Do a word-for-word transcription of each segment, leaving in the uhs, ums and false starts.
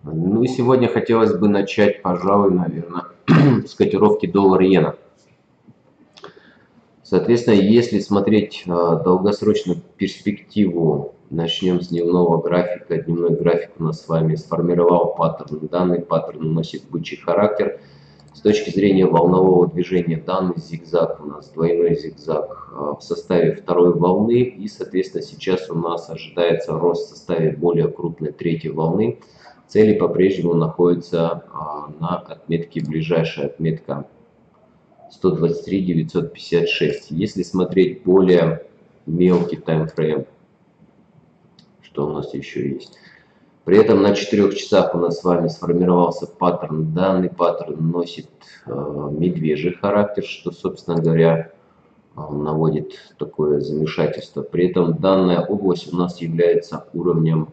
Ну и сегодня хотелось бы начать, пожалуй, наверное, с котировки доллар-иена. Соответственно, если смотреть э, долгосрочную перспективу, начнем с дневного графика. Дневной график у нас с вами сформировал паттерн. Данный паттерн носит бычий характер. С точки зрения волнового движения, данный зигзаг у нас двойной зигзаг э, в составе второй волны. И, соответственно, сейчас у нас ожидается рост в составе более крупной третьей волны. Цели по-прежнему находятся а, на отметке, ближайшая отметка сто двадцать три девятьсот пятьдесят шесть. Если смотреть более мелкий таймфрейм, что у нас еще есть. При этом на четырёх часах у нас с вами сформировался паттерн. Данный паттерн носит э, медвежий характер, что, собственно говоря, э, наводит такое замешательство. При этом данная область у нас является уровнем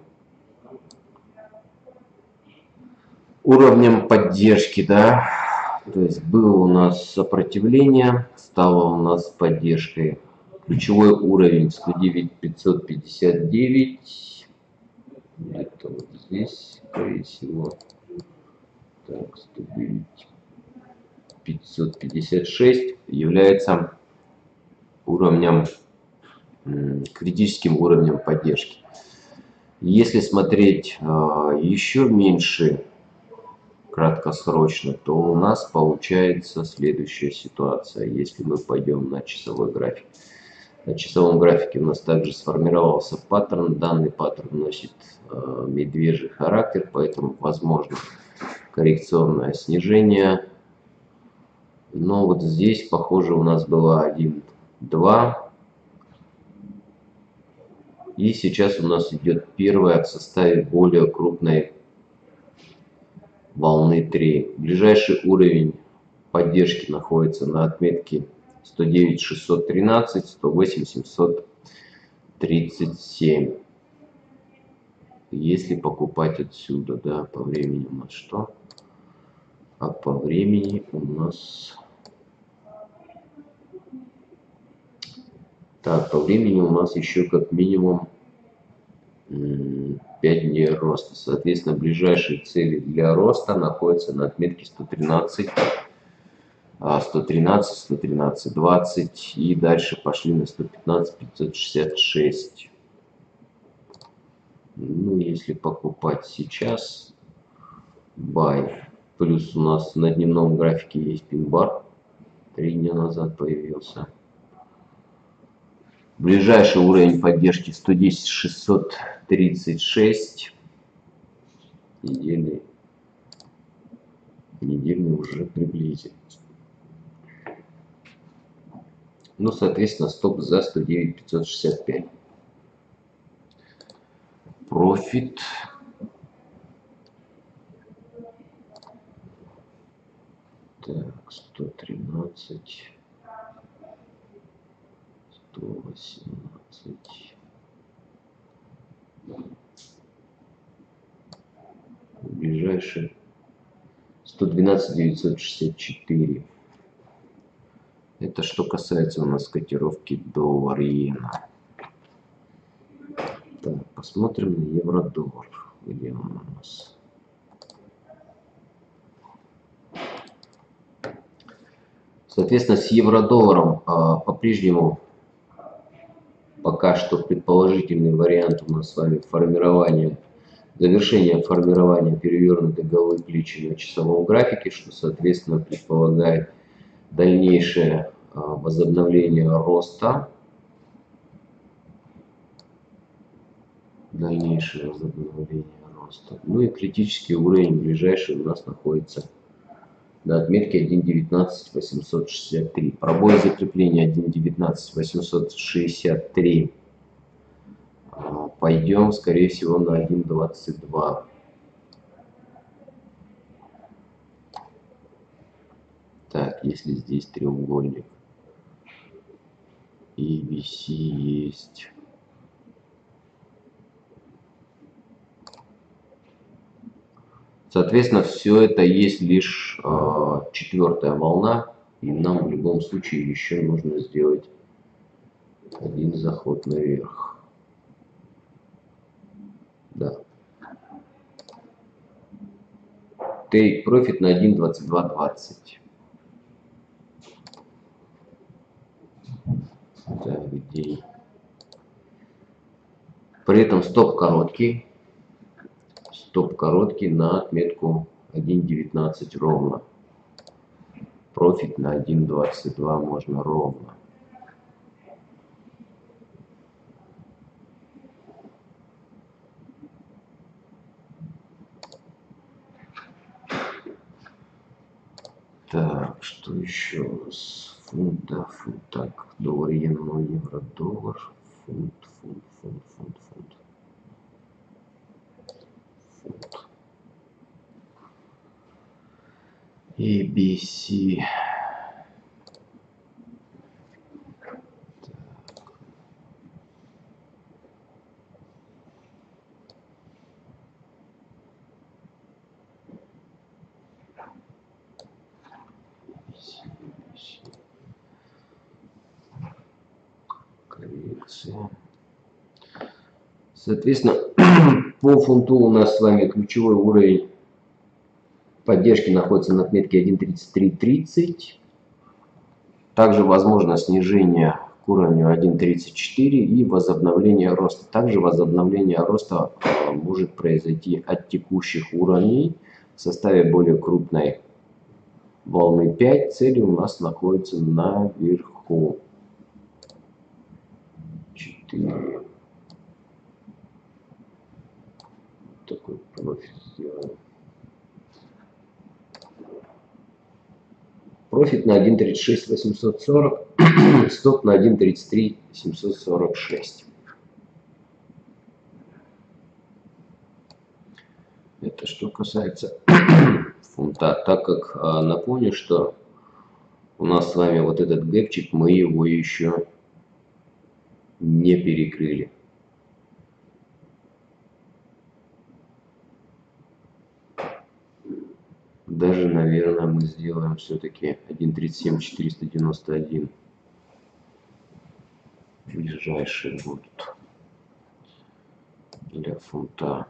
уровнем поддержки, да, то есть было у нас сопротивление, стало у нас поддержкой. Ключевой уровень сто девять пятьсот пятьдесят девять, где-то вот здесь, скорее всего, так, сто девять пятьсот пятьдесят шесть является уровнем, критическим уровнем поддержки. Если смотреть э, еще меньше, краткосрочно, то у нас получается следующая ситуация. Если мы пойдем на часовой график. На часовом графике у нас также сформировался паттерн. Данный паттерн носит э, медвежий характер, поэтому возможно коррекционное снижение. Но вот здесь, похоже, у нас было один два. И сейчас у нас идет первая в составе более крупной волны три. Ближайший уровень поддержки находится на отметке сто девять шестьсот тринадцать, сто восемь семьсот тридцать семь. Если покупать отсюда, да, по времени у нас что? А по времени у нас... Так, по времени у нас еще как минимум пять дней роста. Соответственно, ближайшие цели для роста находятся на отметке сто тринадцать, сто тринадцать, сто тринадцать, двадцать и дальше пошли на сто пятнадцать, пятьсот шестьдесят шесть. Ну, если покупать сейчас, buy. Плюс у нас на дневном графике есть пин-бар. Три дня назад появился. Ближайший уровень поддержки сто десять шестьсот тридцать шесть. Недельный, недельный уже приблизился. Ну, соответственно, стоп за сто девять пятьсот шестьдесят пять. Профит. Так, сто тринадцать. сто восемнадцать. Ближайший сто двенадцать девятьсот шестьдесят четыре. Это что касается у нас котировки доллар-иена. Так, посмотрим на евро-доллар. Где он у нас? Соответственно, с евро-долларом а, по-прежнему пока что предположительный вариант у нас с вами формирования, завершение формирования перевернутой головы плечи на часовом графике, что, соответственно, предполагает дальнейшее а, возобновление роста. Дальнейшее возобновление роста. Ну и критический уровень ближайший у нас находится на отметке один девятнадцать восемьсот шестьдесят три. Пробой закрепления один девятнадцать восемьсот шестьдесят три. Пойдем, скорее всего, на один двадцать два. Так, если здесь треугольник и ви си есть. Соответственно, все это есть лишь э, четвертая волна, и нам в любом случае еще нужно сделать один заход наверх. Да. Take profit на один двадцать два двадцать. Так, где? При этом стоп короткий. Стоп короткий на отметку один девятнадцать ровно. Профит на один двадцать два можно ровно. Так, что еще у нас? Фунт, да, фунт. Так, доллар, иена, евро, доллар, фунт, фунт, фунт, фунт, фунт. Фунт. эй би си. Коррекция. Соответственно, по фунту у нас с вами ключевой уровень поддержки находится на отметке один тридцать три тридцать. Также возможно снижение к уровню один тридцать четыре и возобновление роста. Также возобновление роста может произойти от текущих уровней в составе более крупной волны пять. Цели у нас находятся наверху. четыре. Такой профит сделаем. Профит на один тридцать шесть восемьсот сорок, стоп на один тридцать три семьсот сорок шесть. Это что касается фунта. Так как а, напомню, что у нас с вами вот этот гэпчик, мы его еще не перекрыли. Даже, наверное, мы сделаем все-таки один тридцать семь четыреста девяносто один. Ближайшие будут для фунта.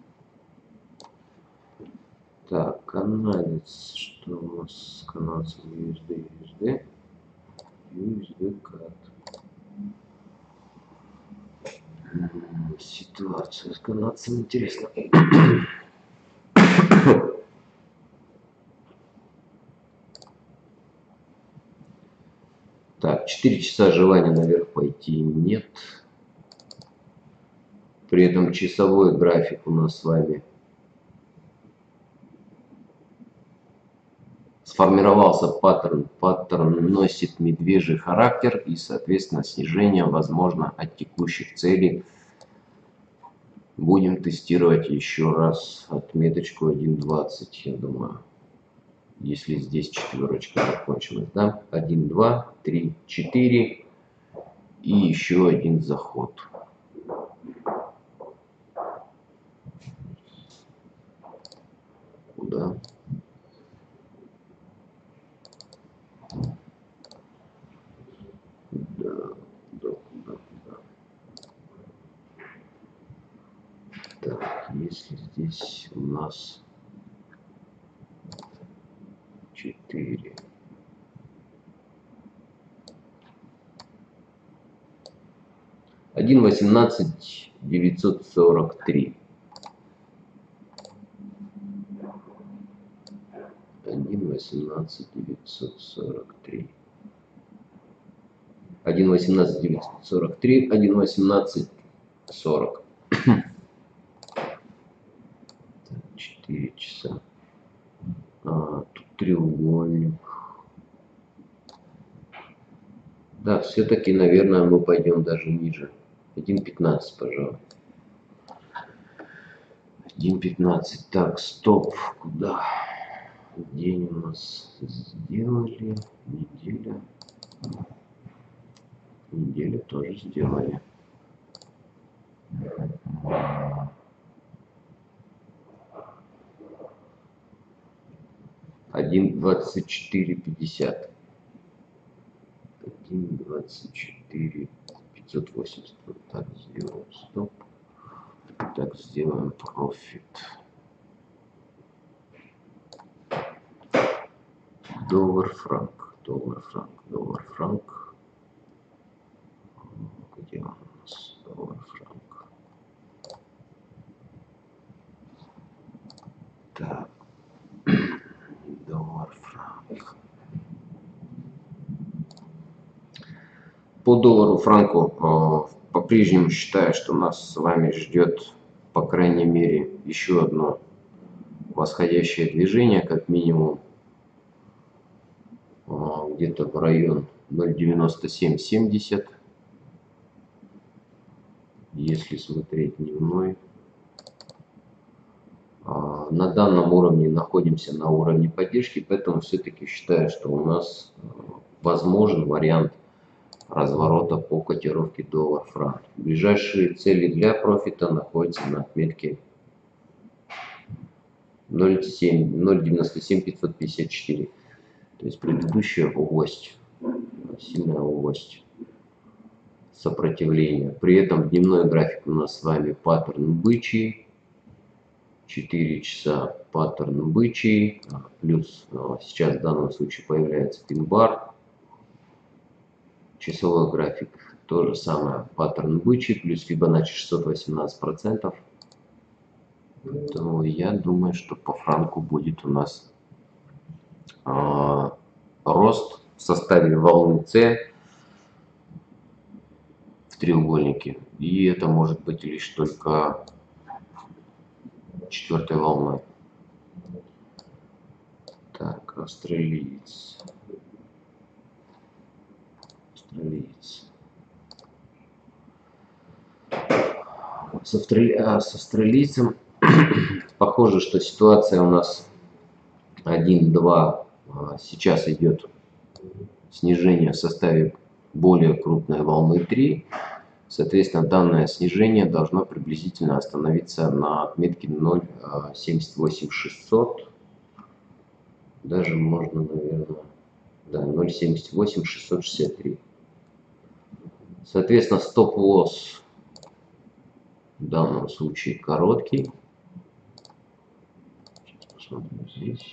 Так, канадец. Что у нас с канадцем? ю эс ди, ю эс ди. ю эс ди кат. Ситуация с канадцем интересна. Так, четыре часа желания наверх пойти нет. При этом часовой график у нас с вами сформировался паттерн. Паттерн носит медвежий характер и, соответственно, снижение возможно от текущих целей. Будем тестировать еще раз отметочку один двадцать, я думаю. Если здесь четверочка закончилась, да? один, два, три, четыре и еще один заход. Куда? Да, да, да, да. Так, если здесь у нас четыре. один восемнадцать девятьсот сорок три. один восемнадцать девятьсот сорок три. один восемнадцать девятьсот сорок три, один восемнадцать сорок. четыре часа. А, тут треугольник. Да, все-таки, наверное, мы пойдем даже ниже. один пятнадцать, пожалуй. один пятнадцать. Так, стоп. Куда? День у нас сделали. Неделя. Неделю тоже сделали. один двадцать четыре пятьдесят. один двадцать четыре пятьсот восемьдесят. Вот так сделаем стоп. Так сделаем профит. Доллар-франк, доллар-франк, доллар-франк. Где он у нас? Доллар-франк. Так. Доллар-франк. По доллару-франку э, по-прежнему считаю, что нас с вами ждет, по крайней мере, еще одно восходящее движение, как минимум, э, где-то в район ноль девяносто семь семьдесят. Если смотреть дневной. Э, на данном уровне находимся на уровне поддержки, поэтому все-таки считаю, что у нас э, возможен вариант разворота по котировке доллар-франк. Ближайшие цели для профита находятся на отметке ноль девяносто семь пятьсот пятьдесят четыре. То есть предыдущая область, сильная область сопротивления. При этом дневной график у нас с вами паттерн бычий. четыре часа паттерн бычий. Плюс сейчас в данном случае появляется пин-бар. Часовой график то же самое, паттерн бычий, плюс Фибоначчи шестьсот восемнадцать процентов. Поэтому я думаю, что по франку будет у нас э, рост в составе волны С в треугольнике. И это может быть лишь только четвертой волной. Так, австралиец. Австралиец. С, австрали... с австралийцем похоже, что ситуация у нас один-два. Сейчас идет снижение в составе более крупной волны три. Соответственно, данное снижение должно приблизительно остановиться на отметке ноль семьдесят восемь шестьсот. Даже можно, наверное, да, ноль семьдесят восемь шестьсот шестьдесят три. Соответственно, стоп-лосс в данном случае короткий. Посмотрим здесь.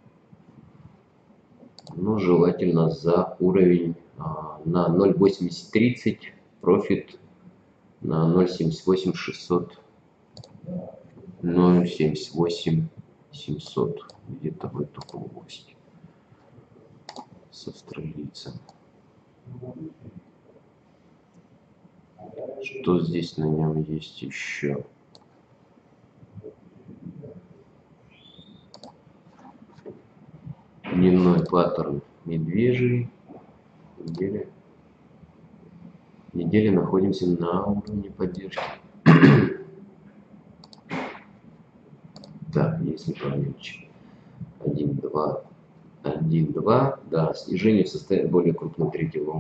Но желательно за уровень а, на ноль восемьдесят тридцать, профит на ноль семьдесят восемь шестьсот, ноль семьдесят восемь семьсот, где-то в эту область с австралийцем. Что здесь на нем есть еще? Дневной паттерн медвежий. Неделя. Неделя находимся на уровне поддержки. Так, если помельче. один-два. один-два. Да, снижение в составе более крупной третьей волны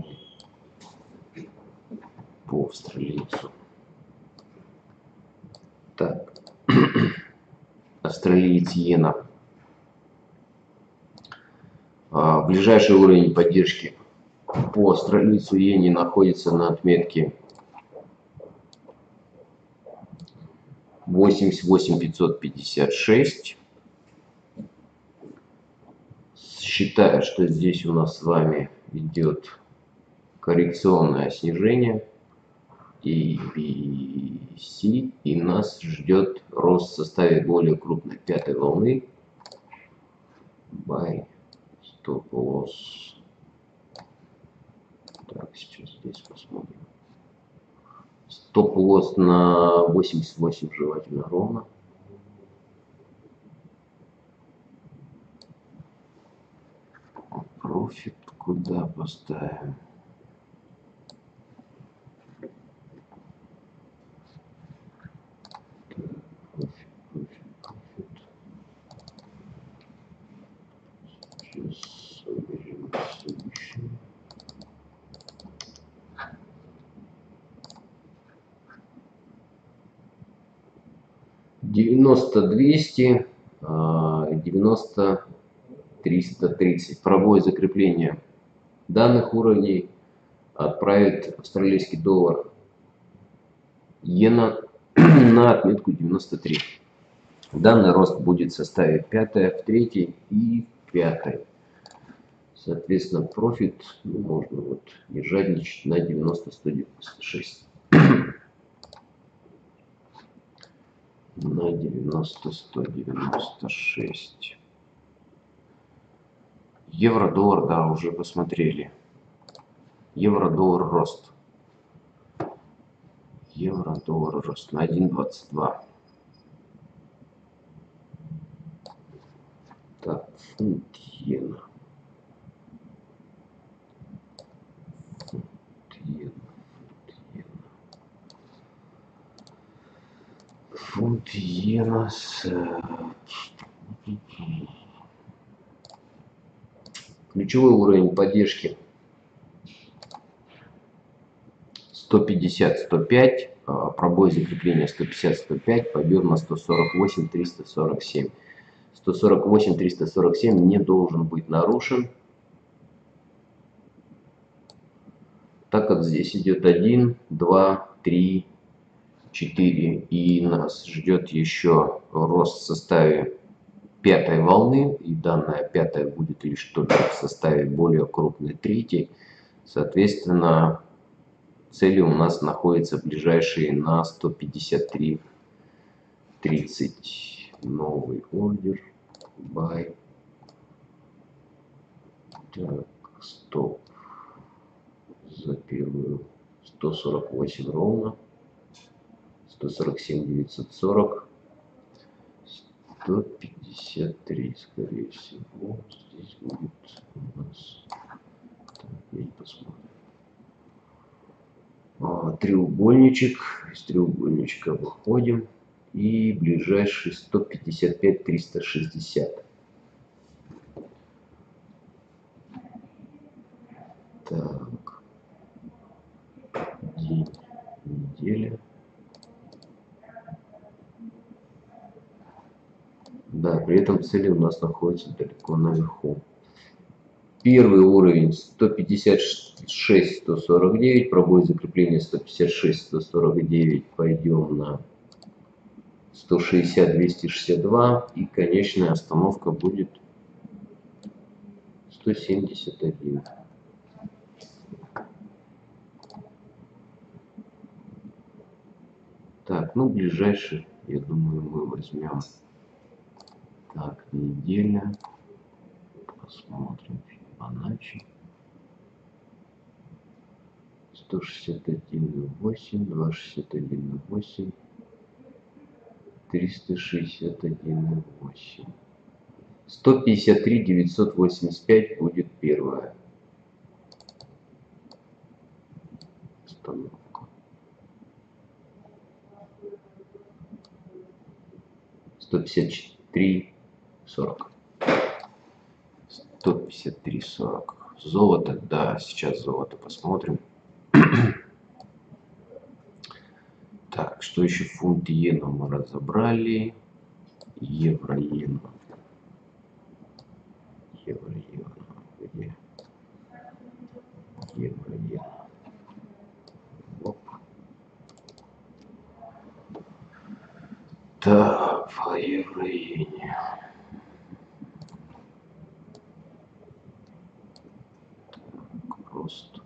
по австралийцу. Так. Австралиец иена. А, ближайший уровень поддержки по австралийцу иене находится на отметке восемьдесят восемь пятьсот пятьдесят шесть. Считаю, что здесь у нас с вами идет коррекционное снижение и би си, и нас ждет рост в составе более крупной пятой волны. Buy, stop loss. Так, сейчас здесь посмотрим. Стоп-лосс на восемьдесят восемь желательно ровно. Профит куда поставим? Профит, профит, профит. Сейчас выберем следующий. девяносто двести, девяносто триста тридцать. Пробой закрепления данных уровней отправит австралийский доллар иена на отметку девяносто три. Данный рост будет в составе пятой, в третьей и в пятой. Соответственно, профит, ну, можно вот не жадничать, на девяносто сто девяносто шесть. На девяносто сто девяносто шесть. Евро-доллар, да, уже посмотрели. Евро-доллар рост. Евро-доллар рост на один двадцать два. Так, фунт иена. Фунт иена. Фунт иена с... Ключевой уровень поддержки сто пятьдесят сто пять, пробой закрепления сто пятьдесят сто пять, пойдет на сто сорок восемь триста сорок семь. сто сорок восемь триста сорок семь не должен быть нарушен, так как здесь идет один, два, три, четыре, и нас ждет еще рост в составе пятой волны, и данная пятая будет лишь только в составе более крупной третьей. Соответственно, цели у нас находятся ближайшие на сто пятьдесят три тридцать. Новый ордер. Buy. Так, стоп. За первую сто сорок восемь ровно. сто сорок семь девятьсот сорок. сто пятьдесят три, скорее всего. Здесь будет у нас... Так, я не посмотрю. А, треугольничек. Из треугольничка выходим. И ближайший сто пятьдесят пять триста шестьдесят. Так. День, неделя. Да, при этом цели у нас находятся далеко наверху. Первый уровень сто пятьдесят шесть сто сорок девять, пробой закрепления сто пятьдесят шесть сто сорок девять, пойдем на сто шестьдесят двести шестьдесят два, и конечная остановка будет сто семьдесят один. Так, ну ближайший, я думаю, мы возьмем. Так, неделя. Посмотрим Фибоначчи. сто шестьдесят один восемь, двести шестьдесят один восемь, триста шестьдесят один восемь. сто пятьдесят три девятьсот восемьдесят пять будет первая остановка. сто пятьдесят три сорок. сто пятьдесят три сорок. Золото, да, сейчас золото посмотрим. Так, что еще? Фунт иена мы разобрали. Евро иена. Евро иена. Где? Евро иена. Оп. Так, по евро иене. Рост.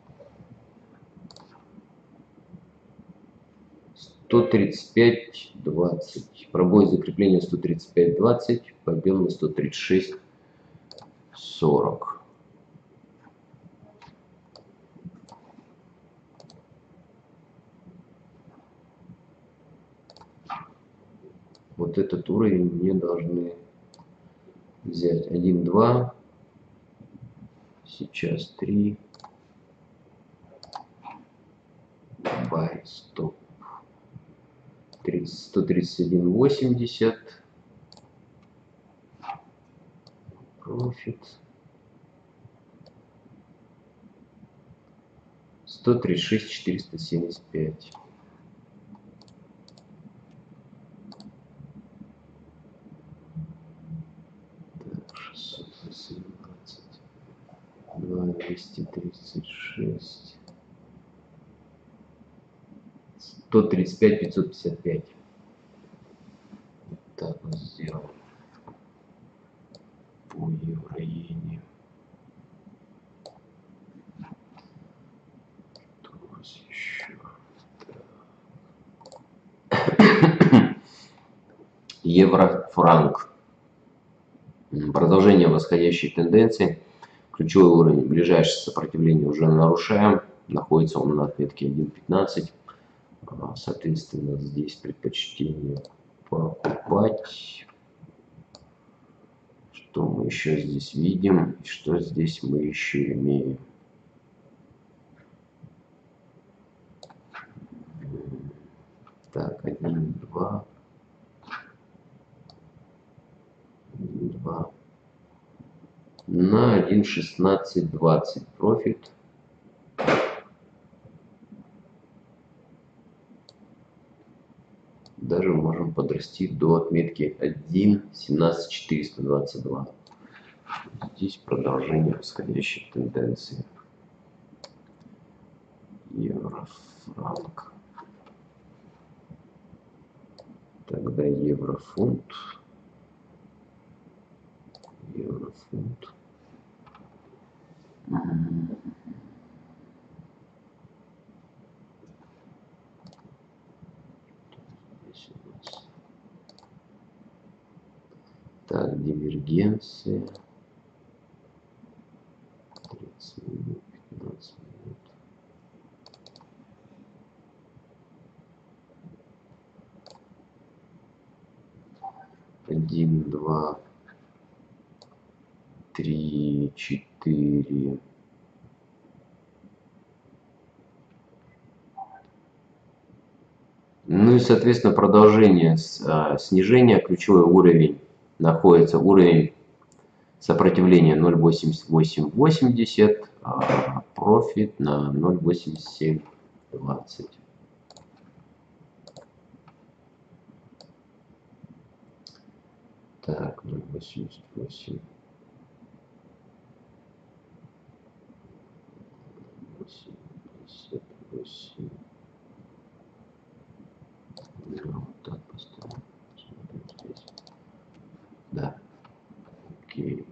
сто тридцать пять двадцать. Пробой закрепления сто тридцать пять двадцать. Подъем на сто тридцать шесть сорок. Вот этот уровень не должны взять. один два. Сейчас три. Buy, стоп. сто тридцать один восемьдесят. Профит. сто тридцать шесть четыреста семьдесят пять. Так, шестьсот восемнадцать. два двести тридцать шесть. сто тридцать пять пятьсот пятьдесят пять. Вот так вот сделаем. По евро иене. евро-франк. Продолжение восходящей тенденции. Ключевой уровень, ближайшее сопротивление уже нарушаем. Находится он на отметке один пятнадцать. Соответственно, здесь предпочтение покупать. Что мы еще здесь видим? И что здесь мы еще имеем? Так, один, два. один, два. На один шестнадцать двадцать профит. Даже можем подрасти до отметки один семнадцать четыреста двадцать два. Здесь продолжение восходящей тенденции. Евро-франк. Тогда евро-фунт. Евро-фунт. Так, дивергенция. тридцать минут, пятнадцать минут. Один, два, три, четыре. Ну и, соответственно, продолжение а, снижения. Ключевой уровень находится уровень сопротивления ноль восемьдесят восемь восемьдесят, а профит на ноль восемьдесят семь двадцать. Так, ноль восемьдесят восемь. восемьдесят восемь. Ну, вот так поставим. Смотрим здесь. Да. Окей.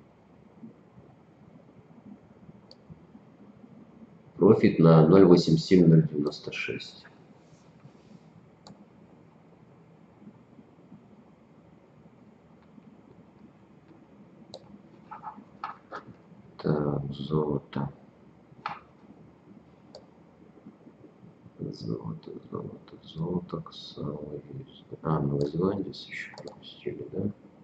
Профит на ноль восемьдесят семь ноль девяносто шесть. Так, золото. Золото, золото, золото, ксало есть. А, новозеландец еще пропустили, да?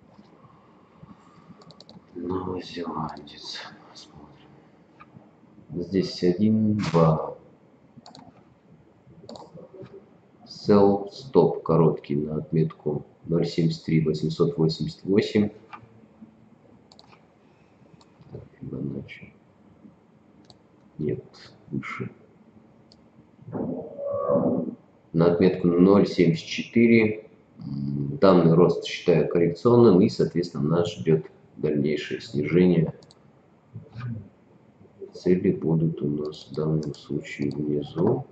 Новозеландец. Смотрим. Здесь один, два. Sell, стоп короткий на отметку ноль семьдесят три восемьсот восемьдесят восемь. Так, Фибоначчи. Нет, выше. На отметку ноль семьдесят четыре. Данный рост считаю коррекционным, и, соответственно, нас ждет дальнейшее снижение. Цели будут у нас в данном случае внизу.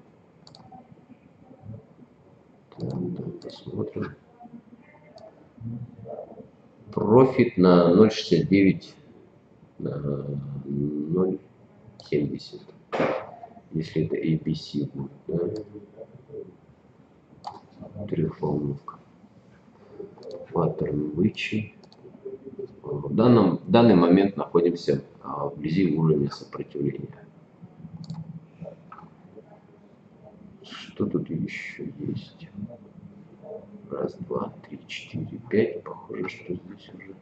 Так, да, посмотрим. Профит на ноль шестьдесят девять, ноль семьдесят. Если это эй би си будет, да? Трехволновка. Паттерн вычи. В данном в данный момент находимся а, вблизи уровня сопротивления. Что тут еще есть? Раз, два, три, четыре, пять. Похоже, что здесь уже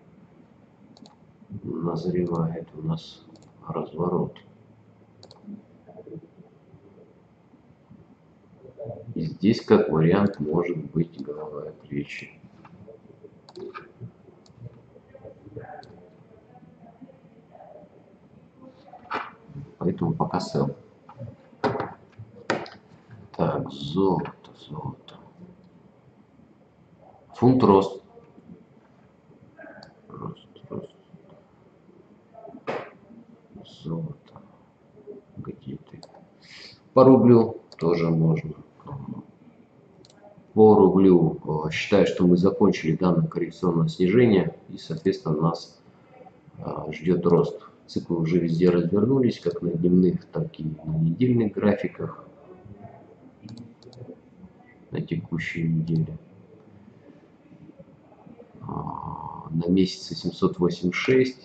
назревает у нас разворот. И здесь, как вариант, может быть голова плечи. Поэтому пока sell. Так, золото, золото. Фунт рост. Рост, рост. Золото. Где ты? По рублю тоже можно. По рублю считаю, что мы закончили данное коррекционное снижение, и, соответственно, нас ждет рост. Циклы уже везде развернулись, как на дневных, так и на недельных графиках на текущей неделе. на месяце семьсот восемьдесят шесть,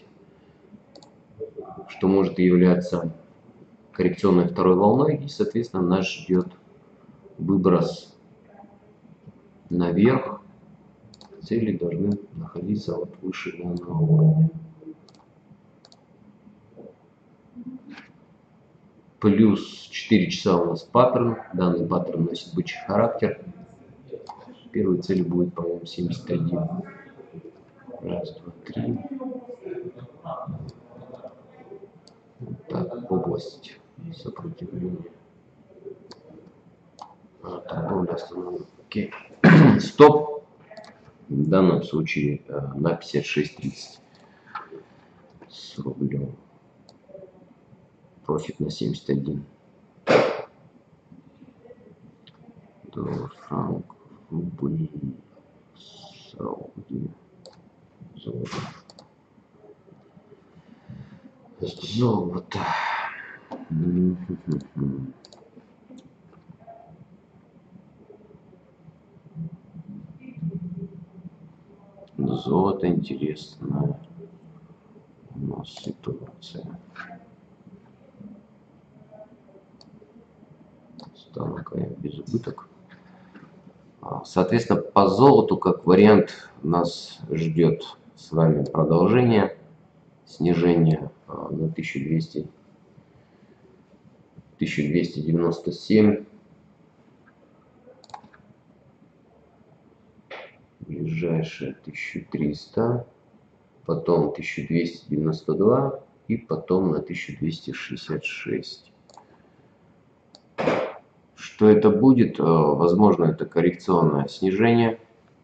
что может являться коррекционной второй волной, и, соответственно, нас ждет выброс наверх. Цели должны находиться вот выше данного уровня. Плюс четыре часа у нас паттерн. Данный паттерн носит бычий характер. Первой целью будет, по-моему, семьдесят один. Раз, два, три. Вот так, область сопротивления. А, торговля остановлена. Окей. Стоп. В данном случае на пятьдесят шесть тридцать с рублем. Профит на семьдесят один. Доллар, франк, рубль, Сауди, золото. Золото. Золото интересная у нас ситуация. Станка без убыток. Соответственно, по золоту как вариант нас ждет с вами продолжение снижения на тысячу двести, тысячу двести девяносто семь. Ближайшее тысяча триста, потом тысяча двести девяносто два и потом на тысячу двести шестьдесят шесть. Что это будет? Возможно, это коррекционное снижение.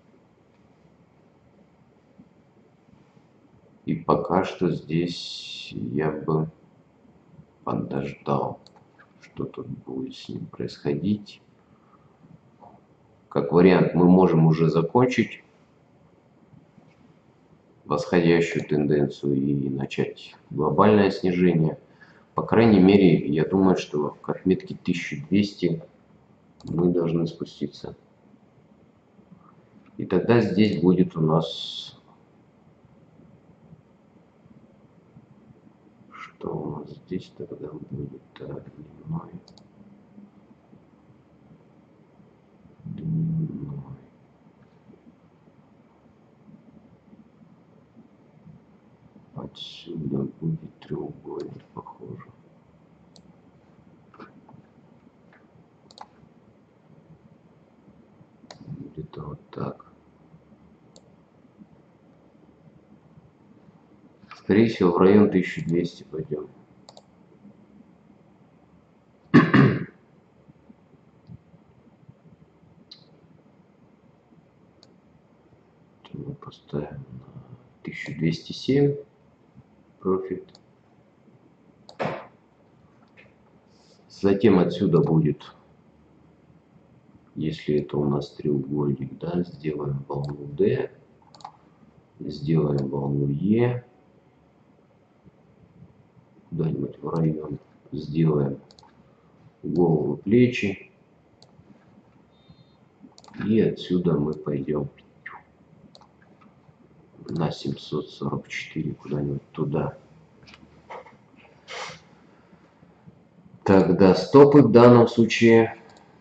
И пока что здесь я бы подождал, что тут будет с ним происходить. Как вариант, мы можем уже закончить восходящую тенденцию и начать глобальное снижение. По крайней мере, я думаю, что к отметке тысяча двести мы должны спуститься. И тогда здесь будет у нас... Что у нас здесь тогда будет? Дневной. Дневной. Отсюда будет треугольник, похоже. Где-то вот так. Скорее всего, в район тысяча двести пойдем. Мы поставим на тысячу двести семь профит. Затем отсюда будет, если это у нас треугольник, да, сделаем волну D, сделаем волну E, куда-нибудь в район, сделаем голову, плечи, и отсюда мы пойдем на семьсот сорок четыре, куда-нибудь туда. Тогда стопы в данном случае.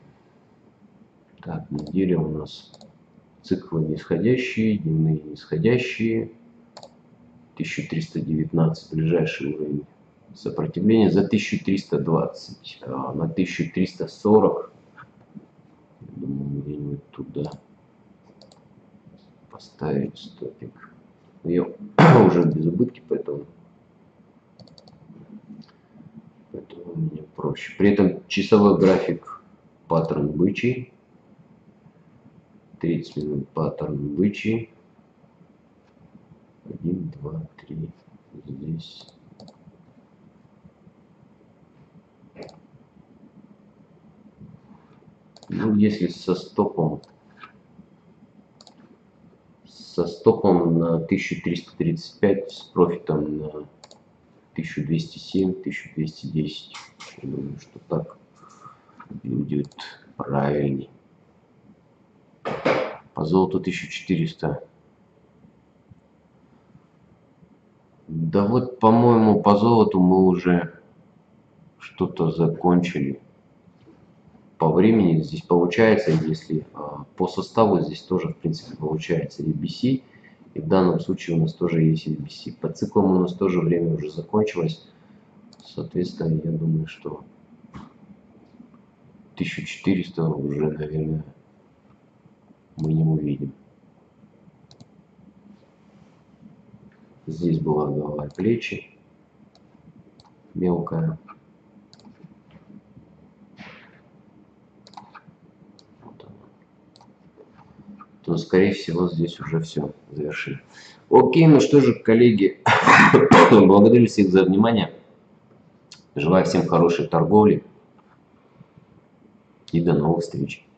Так, неделя у нас циклы нисходящие, дневные нисходящие. тысяча триста девятнадцать ближайший уровень сопротивления за тысячу триста двадцать. А на тысячу триста сорок, думаю, где-нибудь туда поставить стопик. Я уже без убытки, поэтому, поэтому мне проще. При этом часовой график паттерн бычий. тридцать минут паттерн бычий. один, два, три. Здесь. Ну, если со стопом, со стопом на тысячу триста тридцать пять, с профитом на тысячу двести семь, тысячу двести десять. Я думаю, что так будет правильней. По золоту тысяча четыреста Да вот, по-моему, по золоту мы уже что-то закончили. По времени здесь получается, если а, по составу здесь тоже, в принципе, получается и би си. И в данном случае у нас тоже есть и би си. По циклам у нас тоже время уже закончилось. Соответственно, я думаю, что тысячу четыреста уже, наверное, мы не увидим. Здесь была голова и плечи мелкая. Вот то, скорее всего, здесь уже все завершим. Окей, ну что же, коллеги, благодарю всех за внимание. Желаю всем хорошей торговли и до новых встреч.